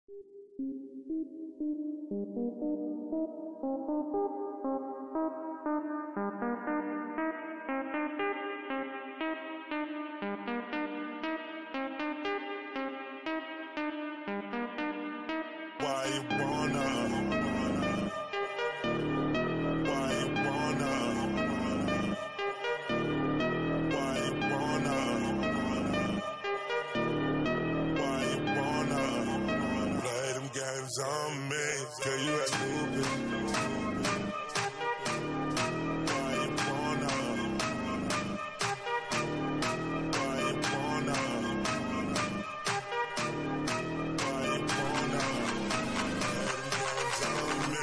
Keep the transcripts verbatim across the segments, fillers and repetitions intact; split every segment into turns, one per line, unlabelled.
Why you wanna? Why you wanna? Why you wanna? Why you wanna play them games on me? Girl, you act stupid. Why you wanna? Why you wanna? Why you wanna play them games on me?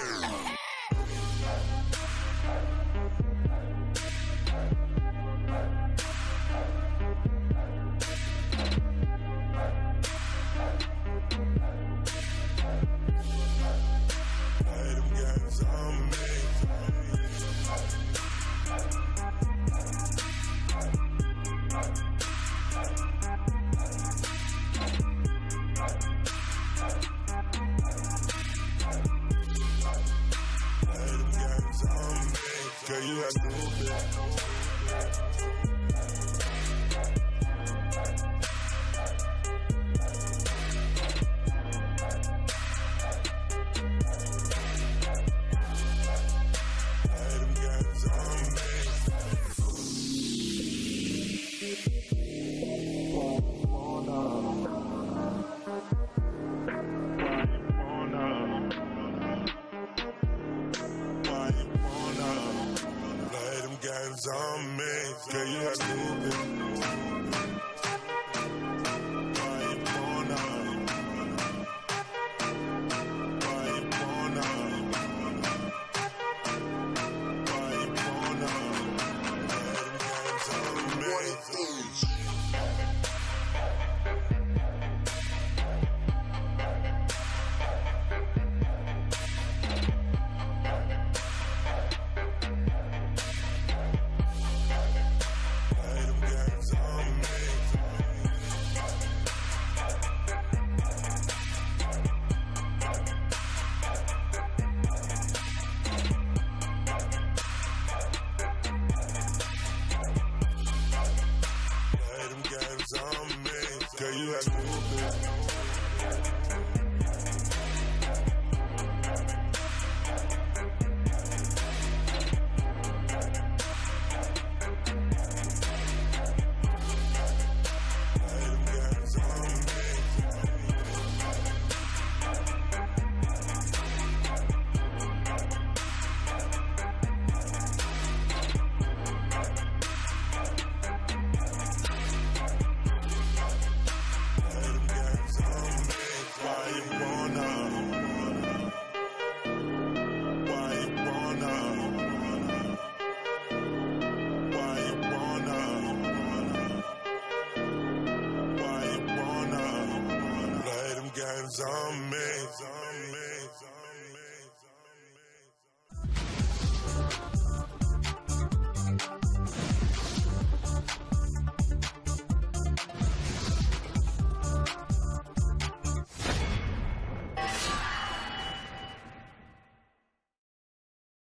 Play them games on me. Play them games on me. Girl, you act stupid. Play them games on me. Wanna, wanna, why you wanna play them games on me? Girl, you act stupid.